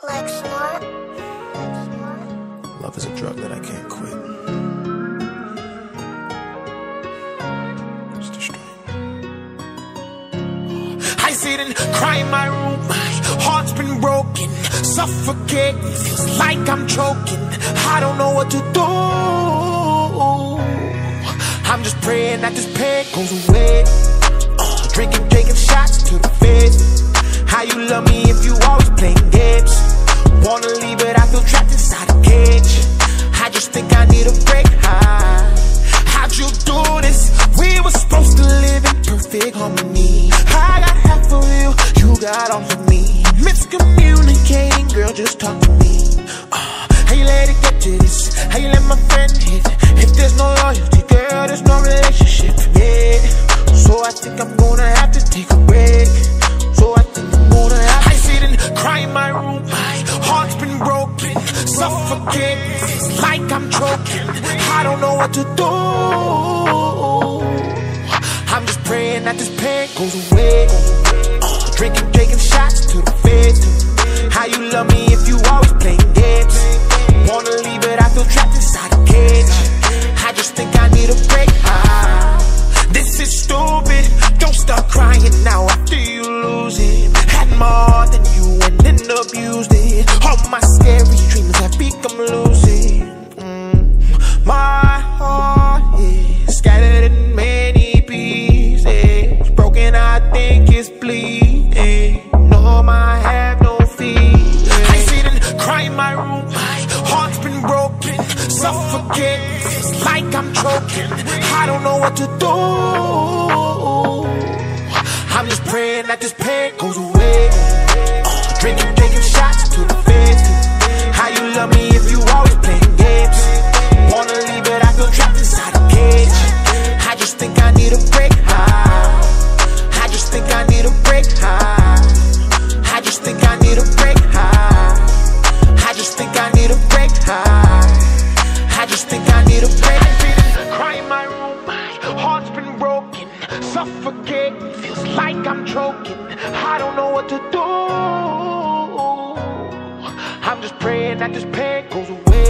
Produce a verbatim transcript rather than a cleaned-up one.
Like snort. Love is a drug that I can't quit. It's the strain. I sit and cry in my room. My heart's been broken, suffocating, feels like I'm choking. I don't know what to do. I'm just praying that this pain goes away. uh, Drinking, taking shots to the face. How you love me if you always playing games? Wanna leave but I feel trapped inside a cage. I just think I need a break. How, how'd you do this? We were supposed to live in perfect harmony. I got half of you, you got all of me. Miscommunicating, girl, just talk to me. uh, How you let it get to this? How you let my friend hit? If there's no loyalty, girl, there's no relationship. Yeah, so I think I'm gonna have to take a break. So I think I'm gonna have to I sit and cry in my room. My heart's been broken, suffocating, feels like I'm choking. I don't know what to do. I'm just praying that this pain goes away. uh, Drinking, taking shots to the face. How you love me if you always playing games? Wanna leave but I feel trapped inside a cage. I just think I need a break. ah, This is stupid. Don't start crying now after you lose it. Had more than you and then abused it. All my scary dreams have become lucid. mm. My heart is scattered in many pieces. Broken, I think it's bleeding. No, I have no feet. I sit and cry in my room. My heart's been broken, suffocating, feels like I'm choking. I don't know what to do. I'm just praying that this pain goes away. uh, Drinking, taking shots to the face. How you love me if you always playing games? Wanna leave but I feel trapped inside a cage. I just think I need a break. ah, I just think I need a break. ah, I just think I need a break. ah, I just think I need a break. ah, I just think I need a break. Cry in my room, my heart's been broken, suffocating, feels like I'm choking. I don't know what to do. I'm just praying that this pain goes away.